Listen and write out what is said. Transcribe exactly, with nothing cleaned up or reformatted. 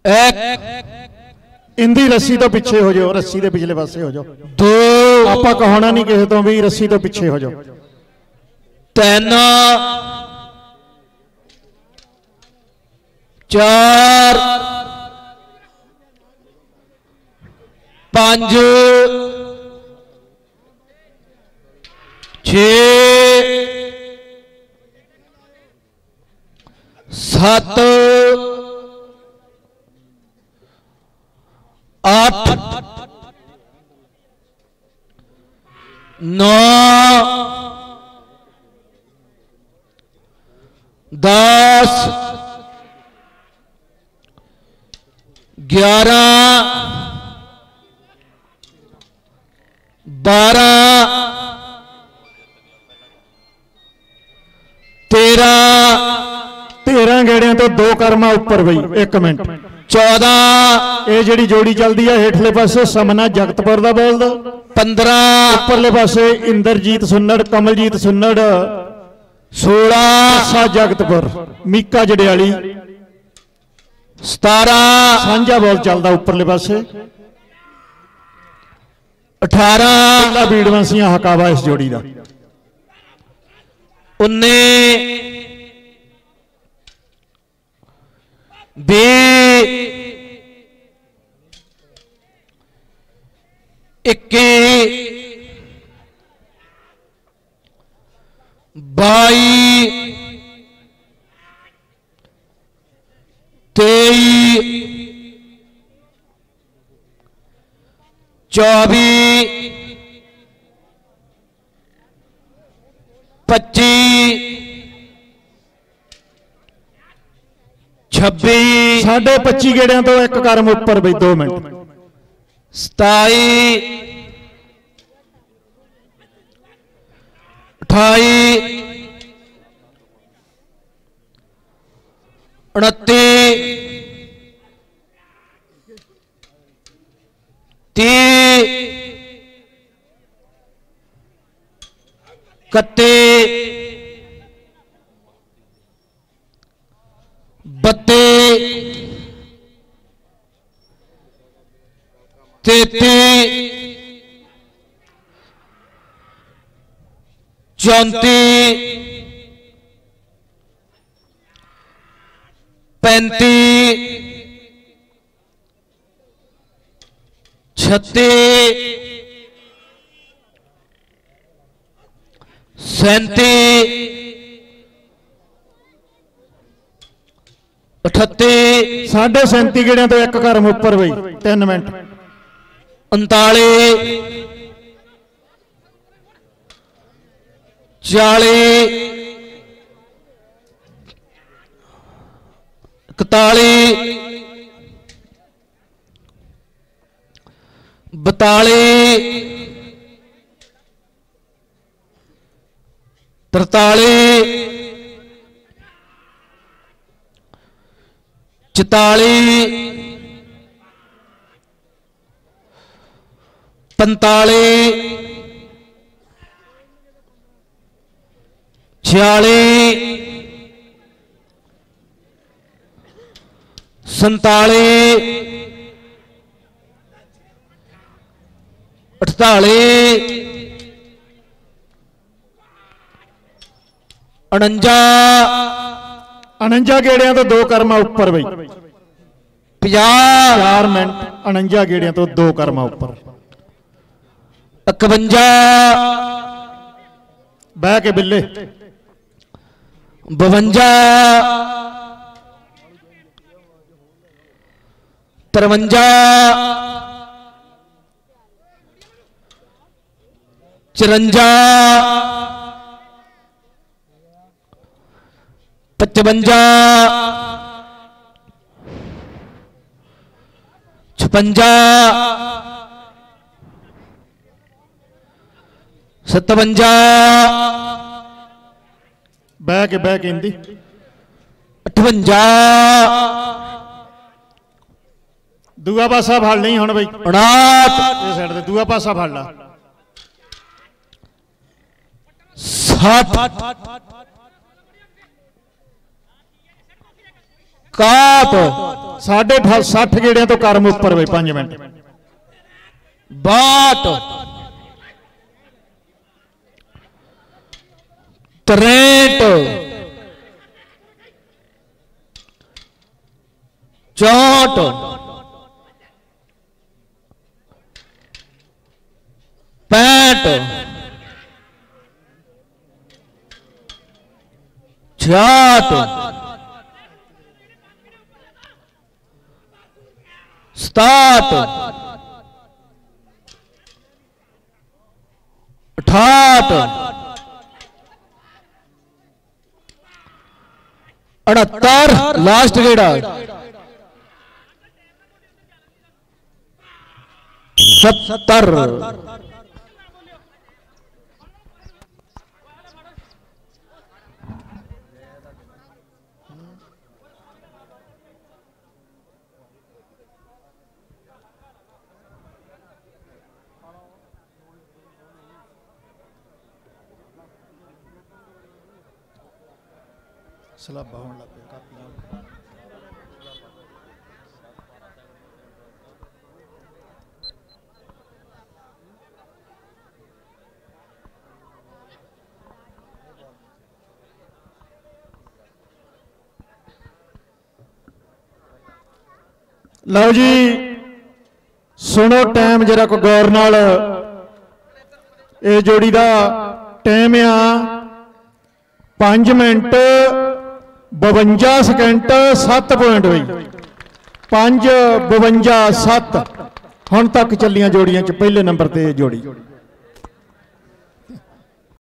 एक इंदी रस्सी तो पिछे हो जाओ, रस्सी के पिछले पासे हो जाओ। दो आपा कहना नहीं किसी तो भी रस्सी तो पिछे हो जाओ। तीन चार पांच छे सत आठ नौ दस ग्यारह बारह तेरह तेरह गेड़िया तो दो कर्मा उपर बई। एक मिनट चौदह ये जी जोड़ी चलती है हेठले पासे समना जगतपुर का बोल दो। पंद्रह उपरले पासे इंद्रजीत सुन्नड़ कमलजीत सुन्नड़। सोलह जगतपुर मीका जड़ियाली। सतारह सांझा बॉल चलता उपरले पासे। अठारह बीड़वंसियां हकावा इस जोड़ी का। उन्नीस बी इक्की बाई तेई चौबीस पच्ची छब्बी साढ़े पच्ची गेड़िया तो एक कर्म उपर बई। दो मिनट सताई अठाई उनती तीस इकत्ती बत्ती तेती चौंती पैंती छत्ती सैंती अठत्ती साढ़े सैंती गेड़िया तो एक कर्म उपर बई। तीन मिनट उनताली चाली इकताली बताली तरताली चौताली पंताली छियाली संताली अठताली उनंजा उनंजा गेड़िया तो दो कर्मा उपर बई। पचास चार मिनट उनंजा गेड़िया तो दो कर्मा उपर। इकवंजा बह के बिल्ले बवंजा तरवंजा चरंजा पचवंजा छपंजा सतवंजा बह के बह के इंदी अठवंजा दूआ पासा फड़ नहीं हुण बई। उनाहठ साइड ते दूआ पासा फड़ ला। साठ काट साढ़े सठ गेड़िया तो कर्म उपर वे पांच मिनट बाट त्रेंट चौंठ पैंठ छियाठ सताहठ अठाहठ अठहत्तर लास्ट गेड़ा सत्तर सलाबा होने लग पिया कापियां लो जी सुनो टाइम जरा को गौर नाल ये जोड़ी का टाइम आ पांच मिनट बवंजा सैकेंड सत्त पॉइंट हुई पांच बवंजा सत्त हुण तक चलियां जोड़ियां च पहले नंबर ते जोड़ी